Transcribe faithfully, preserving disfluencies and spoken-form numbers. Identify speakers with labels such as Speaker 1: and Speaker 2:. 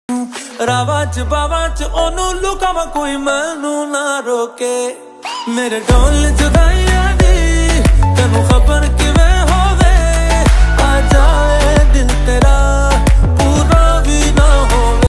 Speaker 1: ਰਾਵਾਂ ਚ ਬਾਵਾਂ ਚ ਉਹਨੂੰ ਲੁਕਾਵਾਂ ਕੋਈ ਮੈਨੂੰ ਨਾ ਰੋਕੇ। ਮੇਰੇ ਢੋਲ ਜੁਦਾਈਆਂ